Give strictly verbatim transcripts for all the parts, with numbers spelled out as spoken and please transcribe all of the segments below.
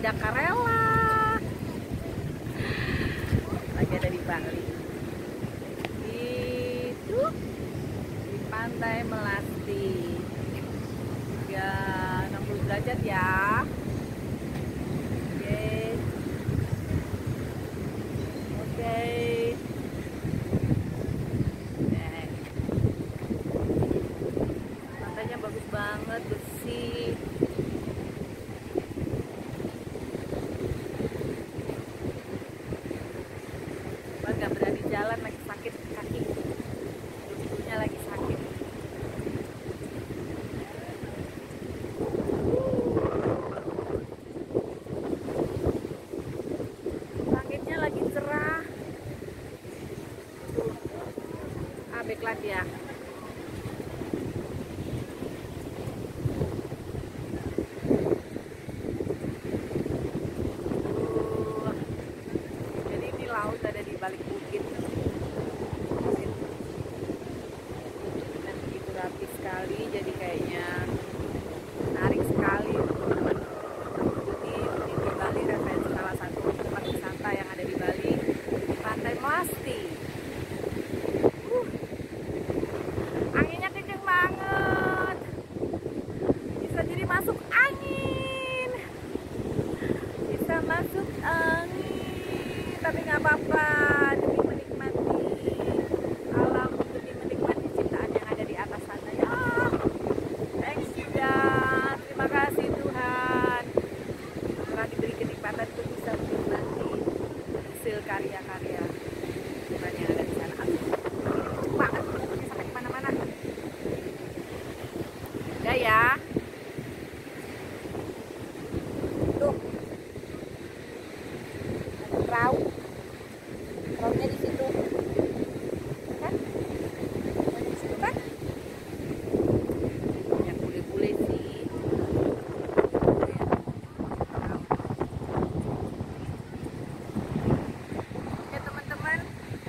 Jakarela. Lagi ada di Bali. Itu di Pantai Melasti. Ya, enam puluh derajat ya. Oke. Oke. Pantainya bagus banget, bersih. Nggak berani jalan, lagi sakit kaki, tubuhnya lagi sakit. Langitnya lagi cerah. Ah, backlight ya. Jadi ini laut ada di balik bukit. Dan begitu rapi sekali, jadi kayaknya menarik sekali untuk mengikuti di Bali. Referensi salah satu tempat wisata yang ada di Bali, di Pantai Melasti. Uh, anginnya kenceng banget, bisa jadi masuk angin, bisa masuk angin, tapi nggak apa-apa. Demi menikmati alam, demi menikmati ciptaan yang ada di atas sana ya. Thanks juga, terima kasih Tuhan telah diberi kenikmatan untuk bisa menikmati hasil karya-karya Tuhan yang ada di sana. Aduh, banget sampai kemana-mana. Udah ya. Tuh, ada perahu. Perahunya di situ, kan? Perahunya di situ kan? Banyak bule-bule sih. Oke teman-teman,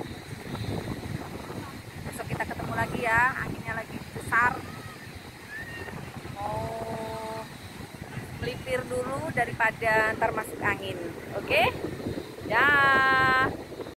besok kita ketemu lagi ya. Anginnya lagi besar. Mau melipir dulu daripada ntar masuk angin. Oke? Dah.